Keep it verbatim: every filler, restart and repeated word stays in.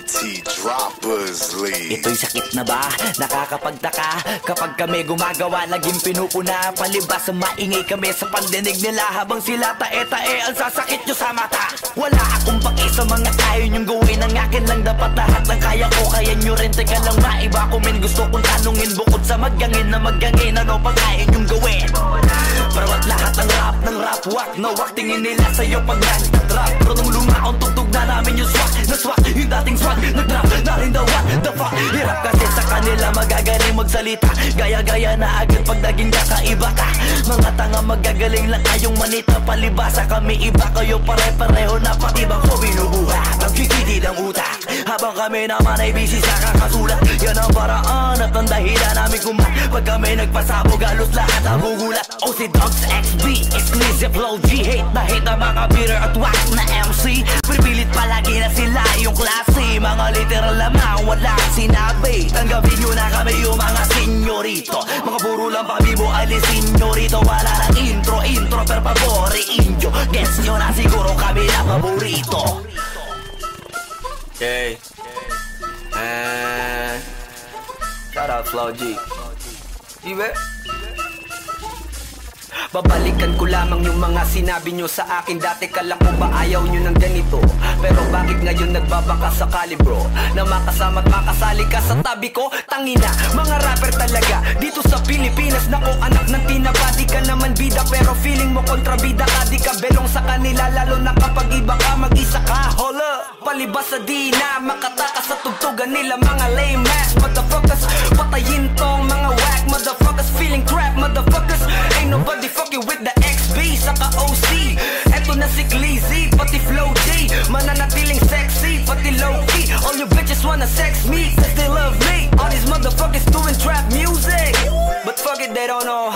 T Droppers League. Ito'y sakit na ba? Nakakapagtaka kapag kami gumagawa, laging pinupuna. Palibas sa maingay kami sa pandinig nila, habang sila tae-tae ang sasakit nyo sa mata. Wala akong paki sa mga kaya nyong gawin, ang akin lang dapat lahat ng kaya ko. Kaya nyo rin, teka lang maiba ko men. Gusto kong tanungin bukod sa magangin na magangin, ano pa kaya nyong gawin? Barawat lahat ng rap ng rap, wak na wak, tingin nila sa'yo pag nag-drop. Pero nung lumaon, tugtog na namin yung swak na swak, yung dating swag, nag-drop na rin daw what the fuck. Hirap kasi sa kanila magagaling magsalita, gaya-gaya na agad pag naging kakaiba ka. Mga tanga magagaling lang kayong manita, palibasa kami iba, kayo pare-pareho na pati bang ko binubuhat. Ang kikitid ang utak, habang kami naman ay busy sa kakasulat. Yan ang paraan at ang dahilan namin kumat, pag kami nagpasabog halos lahat ang bugulat. O si Dogs X B, exclusive flow G, hate na hate na mga bitter at wax na M C. Pripilit palagi na sila yung klase, mga literal lamang walang sinabi. Tanggapin nyo na kami yung mga senyorito, mga puro lang pabibo ali senyorito. Wala ng intro, intro per favore inyo, guess nyo na siguro kami na paborito. Okay, and shout out Flow G. Ibe? Babalikan ko lamang yung mga sinabi nyo sa akin dati. Kala ko ba ayaw nyo ng ganito? Pero bakit ngayon nagbabaka sakali bro, na makasama at makasali ka sa tabi ko? Tangina, mga rapper talaga dito sa Pilipinas. Nako anak ng tinapa, di ka naman bida, pero feeling mo kontrabida ka. Di ka belong sa kanila, lalo na kapag iba ka, mag-isa ka. Hola, palibas sa di na makataka sa tugtugan nila, mga lame ass motherfuckers. Patayin tong mga whack motherfuckers, feeling crap motherfuckers. Ain't nobody fucking with the X B, saka O C. Eto na si Glizzy, pati Flow G, mananatiling sexy, pati low-key. All you bitches wanna sex me, cause they love me. All these motherfuckers doing trap music, but fuck it, they don't know